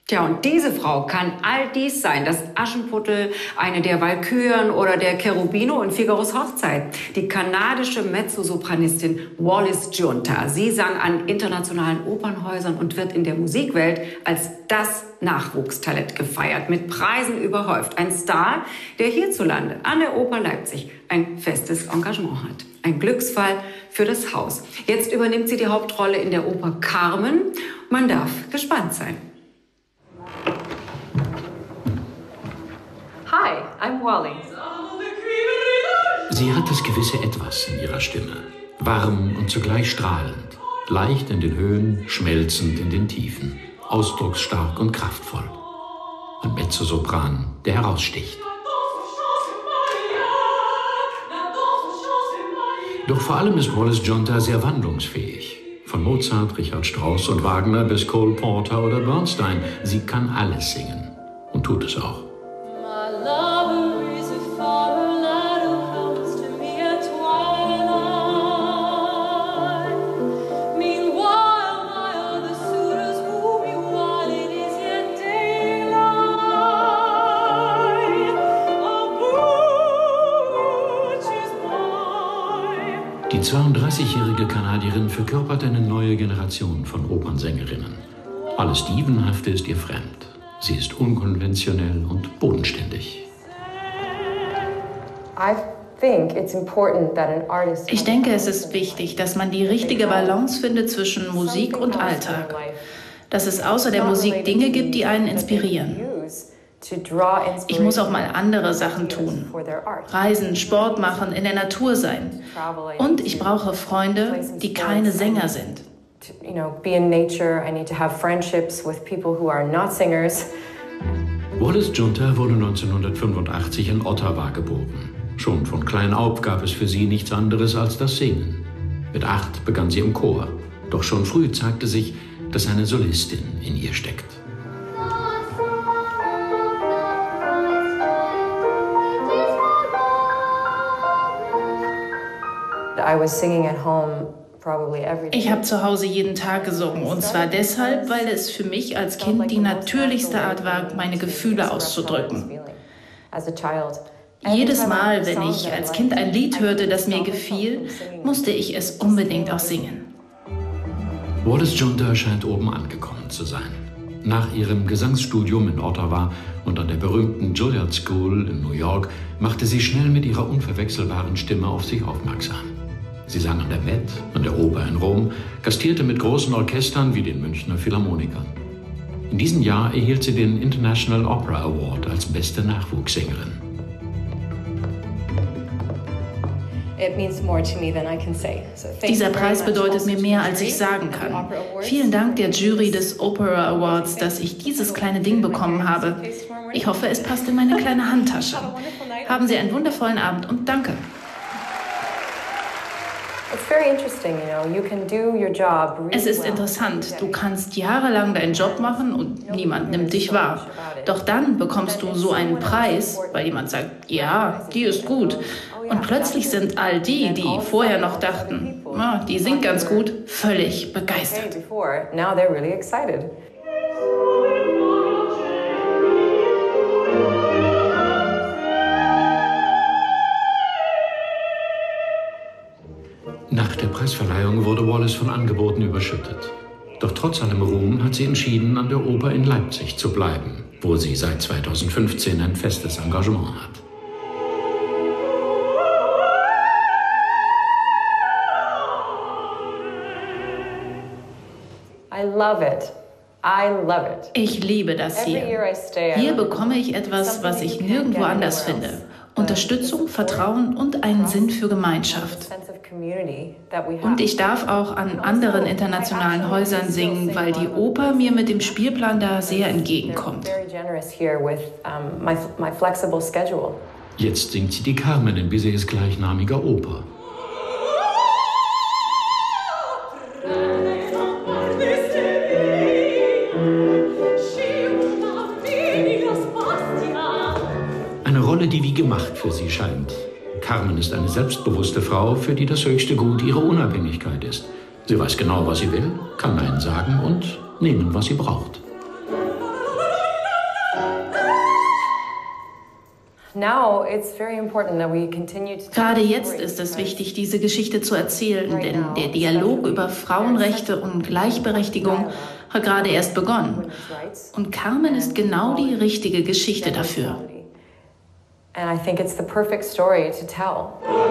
Tja, und diese Frau kann all dies sein. Das Aschenputtel, eine der Walküren oder der Cherubino in Figaros Hochzeit. Die kanadische Mezzosopranistin Wallis Giunta. Sie sang an internationalen Opernhäusern und wird in der Musikwelt als das Nachwuchstalent gefeiert, mit Preisen überhäuft. Ein Star, der hierzulande an der Oper Leipzig ein festes Engagement hat. Ein Glücksfall für das Haus. Jetzt übernimmt sie die Hauptrolle in der Oper Carmen. Man darf gespannt sein. Hi, I'm Wally. Sie hat das gewisse Etwas in ihrer Stimme. Warm und zugleich strahlend. Leicht in den Höhen, schmelzend in den Tiefen. Ausdrucksstark und kraftvoll. Ein Mezzosopran, der heraussticht. Doch vor allem ist Wallis Giunta sehr wandlungsfähig. Von Mozart, Richard Strauss und Wagner bis Cole Porter oder Bernstein. Sie kann alles singen. Und tut es auch. Die 32-jährige Kanadierin verkörpert eine neue Generation von Opernsängerinnen. Alles Dievenhafte ist ihr fremd. Sie ist unkonventionell und bodenständig. Ich denke, es ist wichtig, dass man die richtige Balance findet zwischen Musik und Alltag. Dass es außer der Musik Dinge gibt, die einen inspirieren. Ich muss auch mal andere Sachen tun. Reisen, Sport machen, in der Natur sein. Und ich brauche Freunde, die keine Sänger sind. Wallis Giunta wurde 1985 in Ottawa geboren. Schon von klein auf gab es für sie nichts anderes als das Singen. Mit 8 begann sie im Chor. Doch schon früh zeigte sich, dass eine Solistin in ihr steckt. Ich habe zu Hause jeden Tag gesungen, und zwar deshalb, weil es für mich als Kind die natürlichste Art war, meine Gefühle auszudrücken. Jedes Mal, wenn ich als Kind ein Lied hörte, das mir gefiel, musste ich es unbedingt auch singen. Wallis Giunta scheint oben angekommen zu sein. Nach ihrem Gesangsstudium in Ottawa und an der berühmten Juilliard School in New York machte sie schnell mit ihrer unverwechselbaren Stimme auf sich aufmerksam. Sie sang an der Met, an der Oper in Rom, gastierte mit großen Orchestern wie den Münchner Philharmonikern. In diesem Jahr erhielt sie den International Opera Award als beste Nachwuchssängerin. Dieser Preis bedeutet mir mehr, als ich sagen kann. Vielen Dank der Jury des Opera Awards, dass ich dieses kleine Ding bekommen habe. Ich hoffe, es passt in meine kleine Handtasche. Haben Sie einen wundervollen Abend und danke. Es ist interessant, du kannst jahrelang deinen Job machen und niemand nimmt dich wahr. Doch dann bekommst du so einen Preis, weil jemand sagt, ja, die ist gut. Und plötzlich sind all die, die vorher noch dachten, ja, die singt ganz gut, völlig begeistert. Nach der Preisverleihung wurde Wallis von Angeboten überschüttet. Doch trotz allem Ruhm hat sie entschieden, an der Oper in Leipzig zu bleiben, wo sie seit 2015 ein festes Engagement hat. Ich liebe das hier. Hier bekomme ich etwas, was ich nirgendwo anders finde. Unterstützung, Vertrauen und einen Sinn für Gemeinschaft. Und ich darf auch an anderen internationalen Häusern singen, weil die Oper mir mit dem Spielplan da sehr entgegenkommt. Jetzt singt sie die Carmen in Bizets gleichnamiger Oper. Eine Rolle, die wie gemacht für sie scheint. Carmen ist eine selbstbewusste Frau, für die das höchste Gut ihre Unabhängigkeit ist. Sie weiß genau, was sie will, kann Nein sagen und nehmen, was sie braucht. Gerade jetzt ist es wichtig, diese Geschichte zu erzählen, denn der Dialog über Frauenrechte und Gleichberechtigung hat gerade erst begonnen. Und Carmen ist genau die richtige Geschichte dafür. And I think it's the perfect story to tell.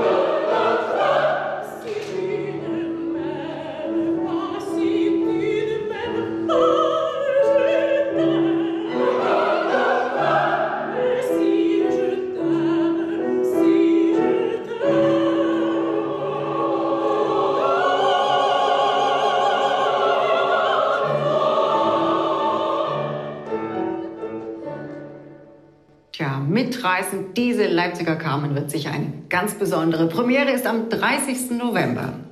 Tja, mitreißend, diese Leipziger Carmen wird sicher eine ganz besondere. Premiere ist am 30. November.